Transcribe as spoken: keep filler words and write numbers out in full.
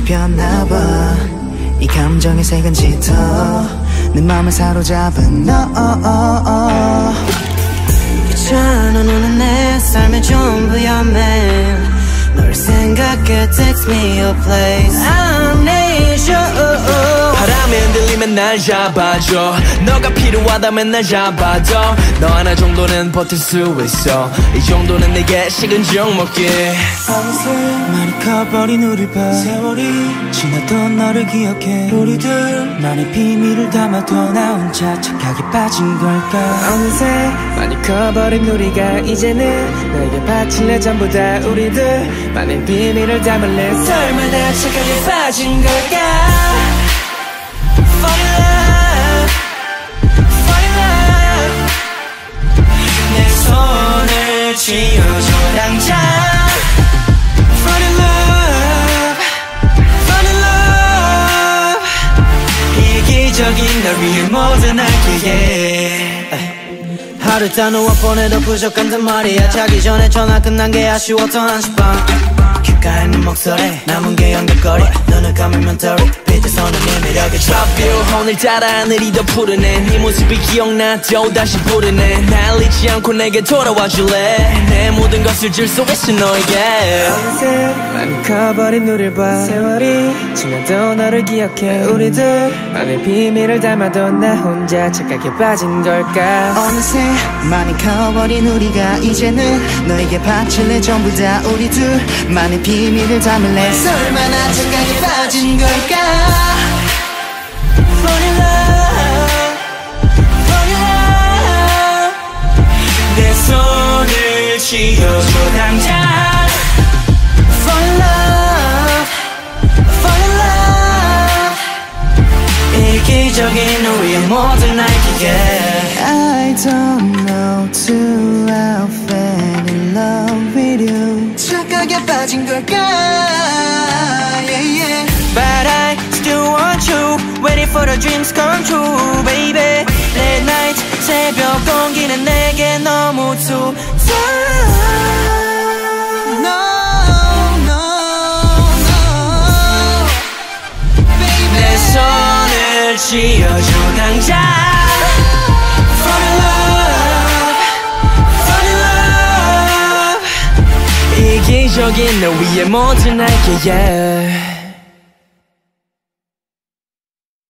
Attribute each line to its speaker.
Speaker 1: 조금씩 변나봐. 이 감정의 색은 짙어 내 맘을 사로잡은 너.
Speaker 2: 귀찮아 너는 내 삶의 전부야 man. 널 생각해 text me a place I need you.
Speaker 3: 바람에 흔들리면 날 잡아줘. 너가 필요하다면 날 잡아줘. 너 하나 정도는 버틸 수 있어. 이 정도는 내게 식은 죽 먹기.
Speaker 1: 많이 커버린 우릴 봐. 세월이 지나던 너를 기억해. 우리들 만의 비밀을 담아둬. 나 혼자 착하게 빠진 걸까.
Speaker 4: 어느새 많이 커버린 우리가 이제는 너에게 바칠래. 전부 다 우리들 만의 비밀을 담을래. 설마 나 착하게 빠진 걸까.
Speaker 2: Fall in love, fall in love. 내 손을 쥐어줘 당장. Fall in love, fall in love. 이기적인 널 위해 모든 알기에 하루 단어와 보내도 부족한단 말이야. 자기 전에 전화 끝난 게 아쉬웠던 한시밤. 귓가에 있는 목소리 남은 게 연결거리. 눈을 감으면 덜이 빛에서는 네 매력에
Speaker 3: Drop 오늘따라 하늘이 더 푸르네. 네 모습이 기억나도 다시 부르네. 날 잊지 않고 내게 돌아와 줄래. 내 모든 것을 줄 수 있어 너에게.
Speaker 4: 어느새 많이 커버린 우릴 봐. 세월이 지나도 너를 기억해. 우리들 만의 비밀을 담아도 나 혼자 착하게 빠진 걸까.
Speaker 1: 어느새 많이 커버린 우리가 이제는 너에게 바칠래. 전부 다 우리 둘만의 비밀을 담을래. 설마 나 착하게 빠진 걸까.
Speaker 2: Fall in love, fall in love. 내 손을 쥐어줘 당장. Fall in love, fall in love. 이기적인 우리의 모든 알기에
Speaker 1: I don't know to I fell in love with you. 착하게 빠진 걸까. Yeah, yeah.
Speaker 2: But I still want you. Waiting for the dreams come true, baby. Late night 새벽 공기는 내게 너무 투타.
Speaker 1: No, no, no, baby.
Speaker 2: 내 손을 쥐어줘 당장. Fall in love, fall in love.
Speaker 3: 이기적인 널 위해 모든 알게 yeah.